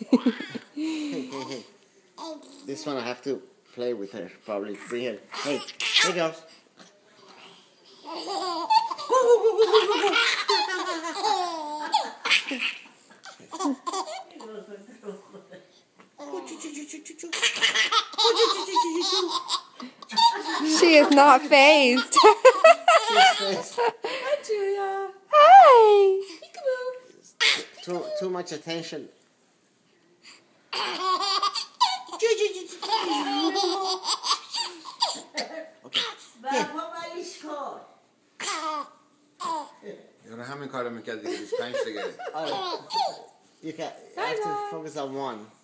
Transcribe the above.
Hey. This one I have to play with her, probably. Bring her. Hey girls. She is not phased. Hi, Julia. Hi. Too much attention. Jag همین کارو میکرد دیگه 25 دیگه. You have to focus on one.